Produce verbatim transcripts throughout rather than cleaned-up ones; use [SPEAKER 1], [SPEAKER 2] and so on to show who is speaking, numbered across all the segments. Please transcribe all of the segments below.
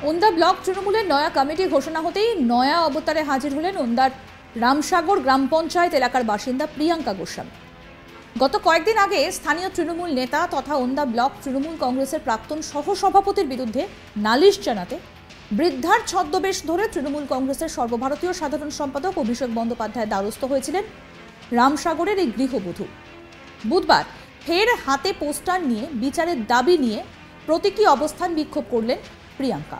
[SPEAKER 1] Onda block তৃণমূলের নয়া committee ঘোষণা হতেই নয়া অবতারে হাজির হলেন ওন্দার রামসাগর গ্রাম পঞ্চায়েত এলাকার বাসিন্দা প্রিয়াঙ্কা গোস্বামী। গত কয়েকদিন আগে স্থানীয় তৃণমূল নেতা তথা ওন্দা ব্লক তৃণমূল কংগ্রেসের প্রাক্তন সহসভাপতির বিরুদ্ধে নালিশ জানাতে বৃদ্ধার ছদ্মবেশ ধরে তৃণমূল কংগ্রেসের সর্বভারতীয় সাধারণ সম্পাদক অভিষেক বন্দ্যোপাধ্যায় দ্বারস্থ হয়েছিলেন রামসাগরের এই গৃহবধূ। বুধবার ফের হাতে পোস্টার নিয়ে বিচারের দাবি নিয়ে প্রতীকী অবস্থান বিক্ষোভ করলেন প্রিয়াঙ্কা।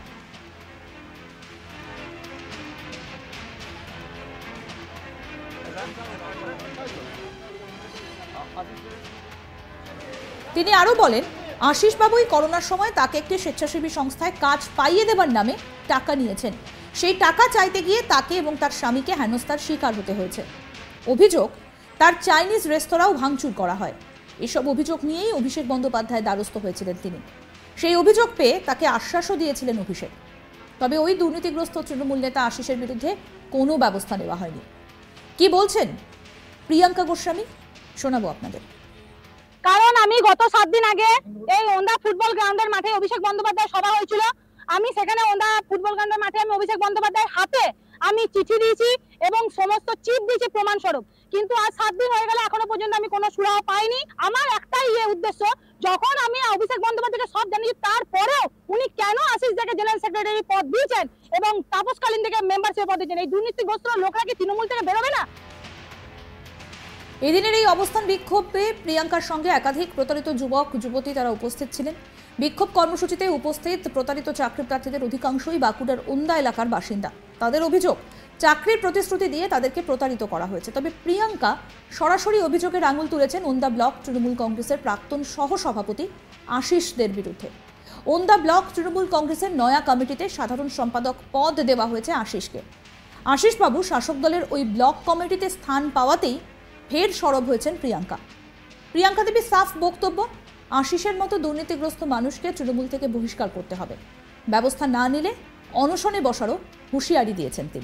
[SPEAKER 1] তিনি আরো বলেন, আশিস বাবুই করোনার সময় তাকে একটি স্বেচ্ছাসেবী সংস্থায় কাজ পাইয়ে দেবার নামে টাকা নিয়েছেন। সেই টাকা চাইতে গিয়ে তাকে এবং তার স্বামীকে হেনস্থার শিকার হতে হয়েছে। অভিযোগ, তার চাইনিজ রেস্তোরাঁও ভাঙচুর করা হয়। এসব অভিযোগ নিয়েই অভিষেক বন্দ্যোপাধ্যায় দ্বারস্থ হয়েছিলেন তিনি। সেই অভিযোগ পেয়ে তাকে আশ্বাসও দিয়েছিলেন অভিষেক। তবে ওই দুর্নীতিগ্রস্ত তৃণমূল নেতা আশিসের বিরুদ্ধে কোনো ব্যবস্থা নেওয়া হয়নি। কি বলছেন প্রিয়াঙ্কা গোস্বামী, শোনাবো আপনাদের।
[SPEAKER 2] কারণ আমি গত সাত দিন আগে এই ওন্দা ফুটবল গ্রাউন্ডের মাঠে অভিষেক বন্দ্যোপাধ্যায় সভা হয়েছিল। আমি সেখানে ওন্দা ফুটবল গ্রাউন্ডের মাঠে আমি অভিষেক বন্দ্যোপাধ্যায়ের হাতে আমি চিঠি দিয়েছি এবং সমস্ত চিপ দিয়েছি প্রমাণ স্বরূপ। কিন্তু আজ সাত দিন হয়ে গেল, এখনো পর্যন্ত আমি কোনো সুরাহা পাইনি। আমার একটাই ইয়ে উদ্দেশ্য, যখন আমি অভিষেক বন্দ্যোপাধ্যায়কে সব জানিয়েছি তারপরেও উনি কেন আশিস থেকে জেনারেল সেক্রেটারি পদ দিয়েছেন এবং তাপসকালীন থেকে মেম্বারশিপ পদ দিয়েছেন? এই দুর্নীতিগ্রস্ত লোকরা কি তৃণমূল থেকে বেরোবে না?
[SPEAKER 1] এদিনের এই অবস্থান বিক্ষোভে প্রিয়াঙ্কার সঙ্গে একাধিক প্রতারিত যুবক যুবতী তারা উপস্থিত ছিলেন। বিক্ষোভ কর্মসূচিতে উপস্থিত প্রতারিত চাকরি প্রার্থীদের অধিকাংশই বাঁকুড়ার ওন্দা এলাকার বাসিন্দা। তাদের অভিযোগ, চাকরির প্রতিশ্রুতি দিয়ে তাদেরকে প্রতারিত করা হয়েছে। তবে প্রিয়াঙ্কা সরাসরি অভিযোগের আঙুল তুলেছেন ওন্দা ব্লক তৃণমূল কংগ্রেসের প্রাক্তন সহসভাপতি আশিসদের বিরুদ্ধে। ওন্দা ব্লক তৃণমূল কংগ্রেসের নয়া কমিটিতে সাধারণ সম্পাদক পদ দেওয়া হয়েছে আশিসকে। আশিসবাবু শাসক দলের ওই ব্লক কমিটিতে স্থান পাওয়াতেই ফের সরব হয়েছেন প্রিয়াঙ্কা। প্রিয়াঙ্কা দেবীর সাফ বক্তব্য, আশিসের মতো দুর্নীতিগ্রস্ত মানুষকে তৃণমূল থেকে বহিষ্কার করতে হবে। ব্যবস্থা না নিলে অনশনে বসারও হুঁশিয়ারি দিয়েছেন তিনি।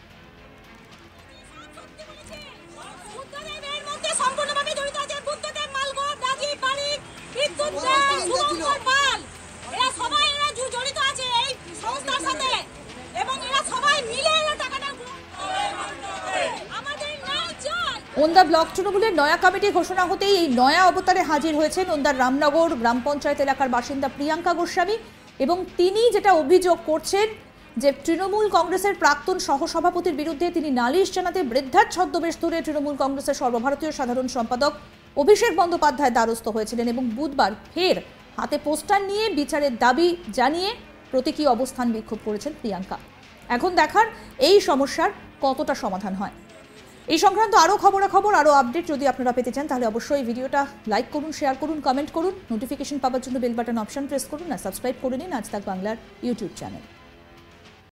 [SPEAKER 1] ওন্দা ব্লক তৃণমূলের নয়া কমিটি ঘোষণা হতেই এই নয়া অবতারে হাজির হয়েছেন ওন্দার রামনগর গ্রাম পঞ্চায়েত এলাকার বাসিন্দা প্রিয়াঙ্কা গোস্বামী। এবং তিনি যেটা অভিযোগ করছেন যে তৃণমূল কংগ্রেসের প্রাক্তন সহসভাপতির বিরুদ্ধে তিনি নালিশ জানাতে বৃদ্ধার ছদ্মবেশ ধরে তৃণমূল কংগ্রেসের সর্বভারতীয় সাধারণ সম্পাদক অভিষেক বন্দ্যোপাধ্যায় দ্বারস্থ হয়েছিলেন এবং বুধবার ফের হাতে পোস্টার নিয়ে বিচারের দাবি জানিয়ে প্রতীকী অবস্থান বিক্ষোভ করেছেন প্রিয়াঙ্কা। এখন দেখার এই সমস্যার কতটা সমাধান হয়। এই সংক্রান্ত আরও খবরাখবর, আরও আপডেট যদি আপনারা পেতে চান তাহলে অবশ্যই ভিডিওটা লাইক করুন, শেয়ার করুন, কমেন্ট করুন। নোটিফিকেশন পাওয়ার জন্য বেল বাটন অপশন প্রেস করুন আর সাবস্ক্রাইব করে নিন আজ তাক বাংলার ইউটিউব চ্যানেল।